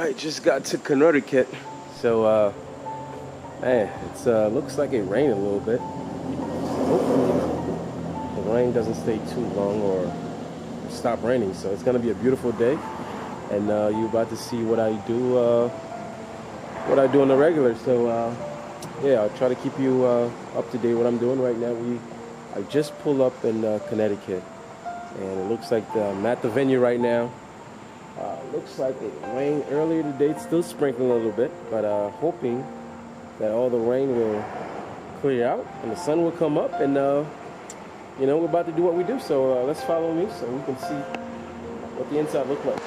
Alright, just got to Connecticut. So, man, it's looks like it rained a little bit. Hopefully, the rain doesn't stay too long or stop raining. So, it's going to be a beautiful day. And you're about to see what I do on the regular. So, yeah, I'll try to keep you up to date what I'm doing right now. I just pulled up in Connecticut. And it looks like I'm at the venue right now. Looks like it rained earlier today. It's still sprinkling a little bit, but hoping that all the rain will clear out and the sun will come up, and you know, we're about to do what we do. So let's follow me so we can see what the inside looks like.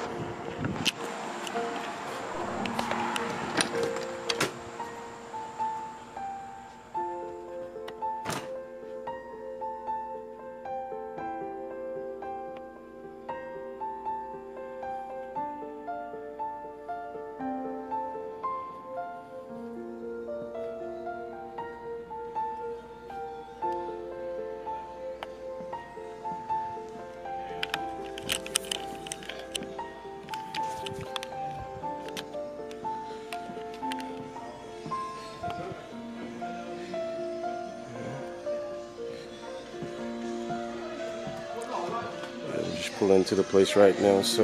Just pull into the place right now, so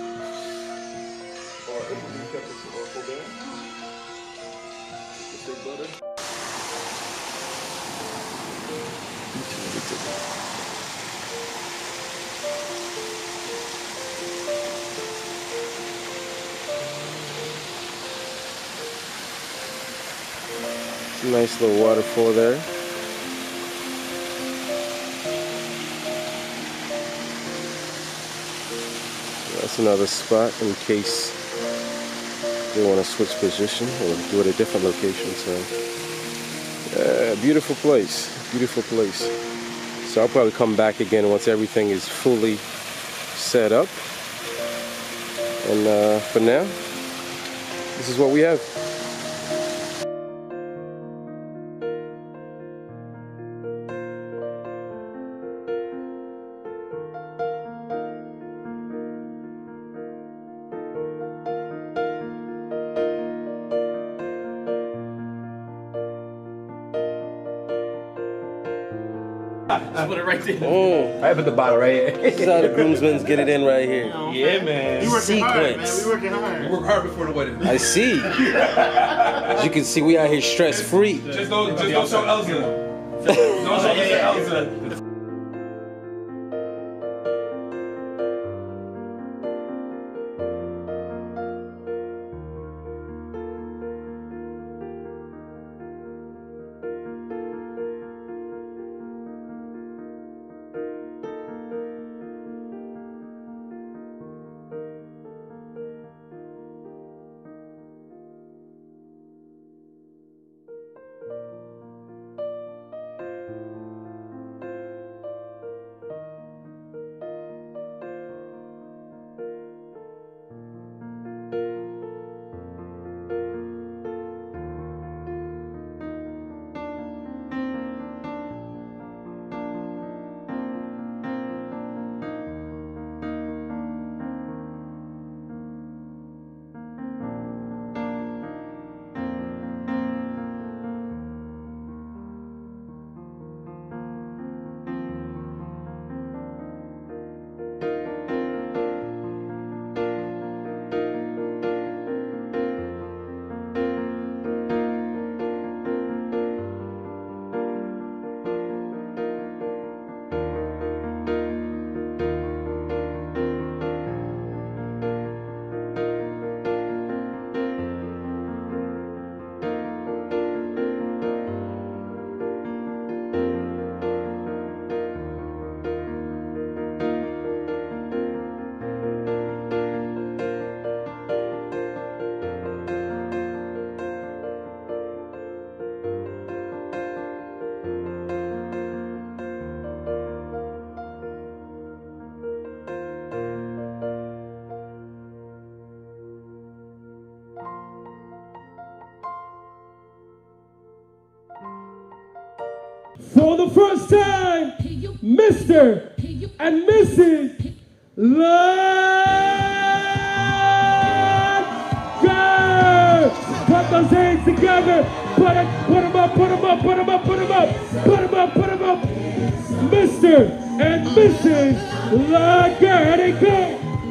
nice little waterfall there. That's another spot in case they want to switch position or do it at a different location. So, beautiful place, beautiful place. So I'll probably come back again once everything is fully set up. And for now, this is what we have. Put it right there. Oh. I put the bottle right here. This is how the groomsmen get it in right here. Yeah, man. We working hard, man. Sequence. We working hard. We work hard before the wedding. I see. As you can see, we out here stress free. Just don't show Elsa. Don't show Elsa. For the first time, Mr. and Mrs. Let's go! put those hands together. Put them up, put them up, put them up, put them up, put them up, put them up. Mr. and Mrs. Lager, here they go.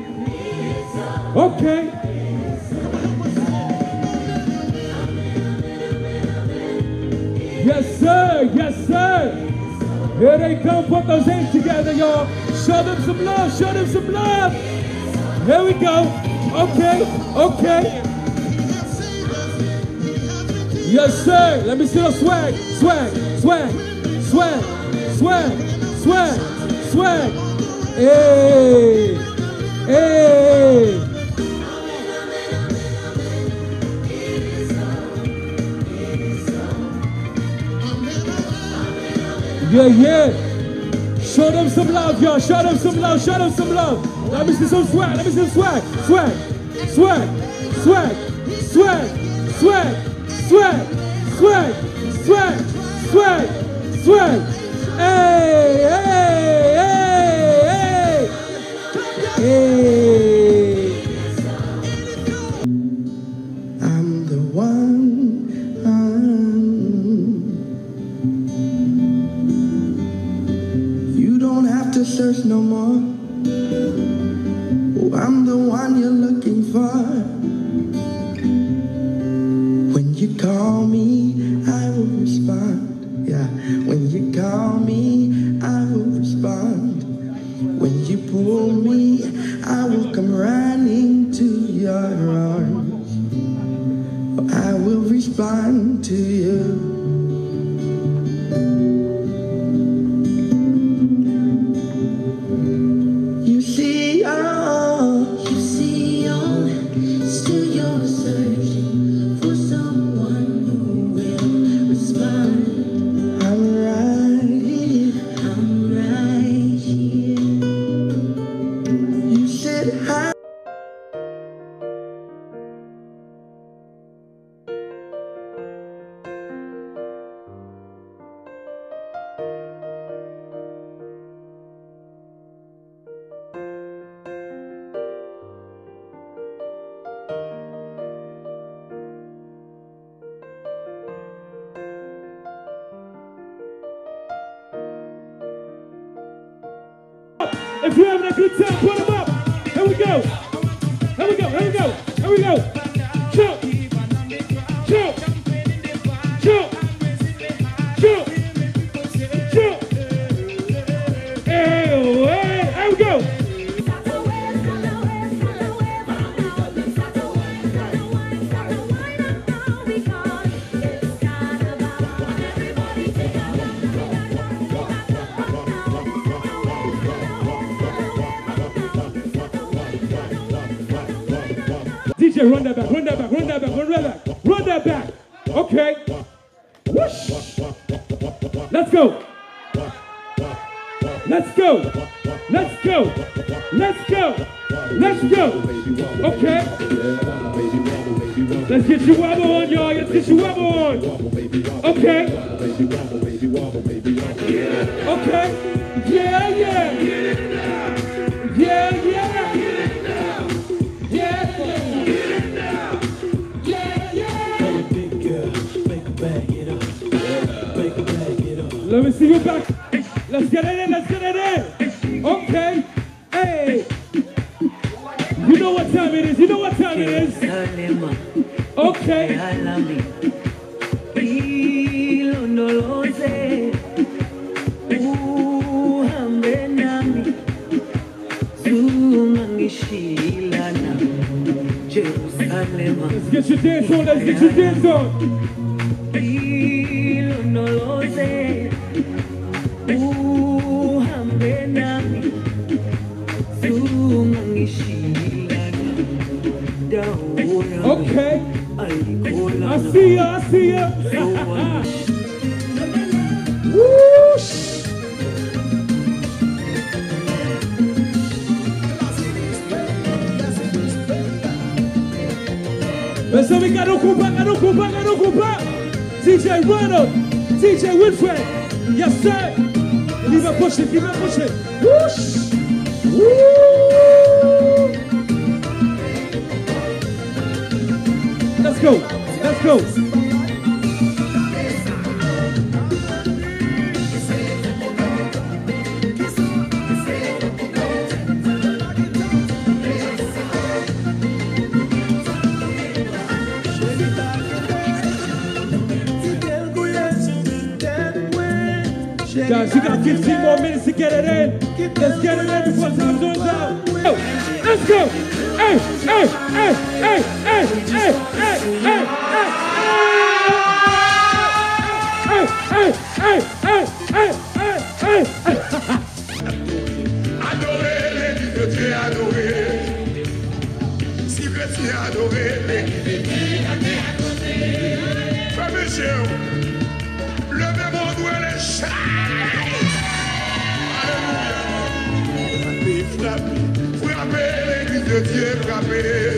Okay. Yes, sir, yes, sir. Here they come, put those hands together, y'all. Show them some love, show them some love. Here we go. Okay, okay. Yes, sir. Let me see the swag, swag, swag, swag, swag, swag, swag. Hey, hey. Yeah, yeah. Show them some love, y'all. Show them some love, show them some love. Let me see some swag, let me see some swag. Swag, swag, swag, swag, swag, swag, swag, swag, swag, swag. Hey, hey, hey, hey. Hey. I'm the one. You don't have to search no more. Oh, I'm the one you're looking for. When you call me, I will respond. Yeah, when you call me, I will respond. When you pull me, I will come running to your arms. I will respond to you. You see all, still you're searching for someone who will respond. I'm right here. You said hi. If you're having a good time, put them up. Here we go. Here we go. Here we go. Here we go. Jump. Jump. Jump. Jump. Jump. Hey, hey. Here we go. DJ, run that back, run that back, run that back, run that back, run that back. Okay. Whoosh. Let's go. Let's go. Let's go. Let's go. Let's go. Okay. Let's get your wobble on, y'all. Let's get your wobble on. Okay. Okay. Yeah, yeah. Yeah, yeah. Let me see you back. Let's get it in, let's get it in. Okay. Hey. You know what time it is, you know what time it is. Okay. Let's get your dance on, let's get your dance on. Okay. I see ya, I see ya. Whoosh. Let's go, we got no back. DJ Ronald, DJ Winfred. Yes, sir. Keep it pushing, keep it pushing. Whoosh. Woo. Let's go. Let's Let's go. Guys, you got 15 more minutes to get it in. Let's get it in before time runs out. Yo, let's go. Hey, hey, hey, hey, hey, hey, hey, hey, hey, hey, hey, hey, hey, hey. Adorez les Dieu adorez. Si chrétien adorez les frères messieurs, levez mon doigt les chais. Alléluia. Frappez l'église de Dieu, frappez.